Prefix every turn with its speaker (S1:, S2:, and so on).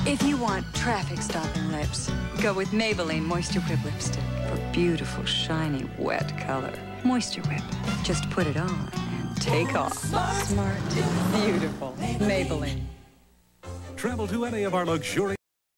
S1: If you want traffic-stopping lips, go with Maybelline Moisture Whip Lipstick for beautiful, shiny, wet color. Moisture Whip. Just put it on and take off. Smart, beautiful. Maybelline.
S2: Travel to any of our luxurious